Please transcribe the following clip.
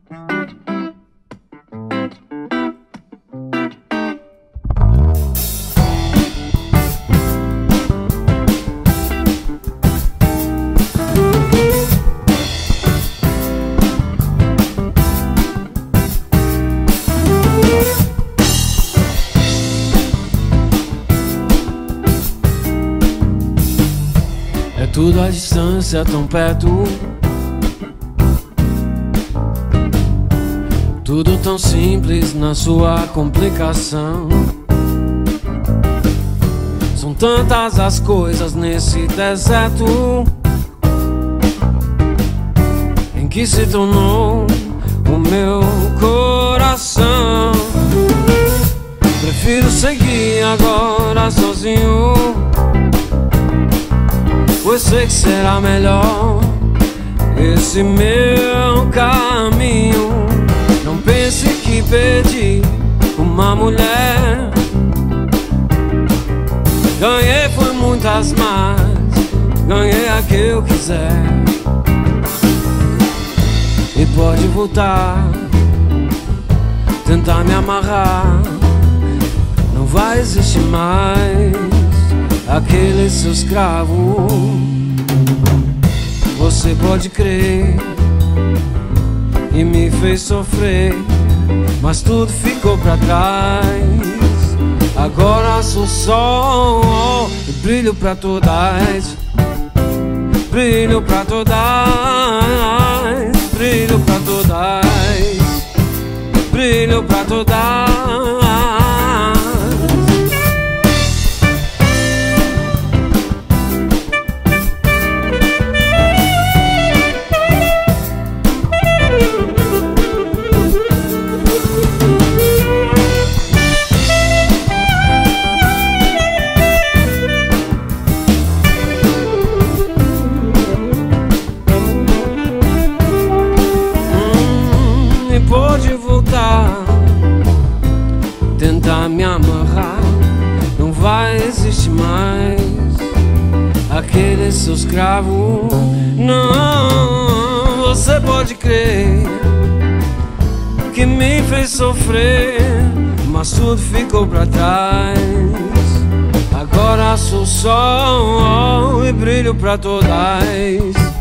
Tudo à distância, tão perto. Tudo tão simples na sua complicação. São tantas as coisas nesse deserto em que se tornou o meu coração. Prefiro seguir agora sozinho, pois sei que será melhor esse meu caminho. Não pense que perdi uma mulher, ganhei foi muitas mais, ganhei a que eu quiser. E pode voltar, tentar me amarrar, não vai existir mais aquele seu escravo. Você pode crer e me fez sofrer, mas tudo ficou pra trás. Agora sou sol e brilho pra todas, brilho pra todas, brilho pra todas, brilho pra todas. Pode voltar, tentar me amarrar, não vai existir mais aquele seu escravo. Não, você pode crer que me fez sofrer, mas tudo ficou pra trás. Agora sou sol e brilho pra todas,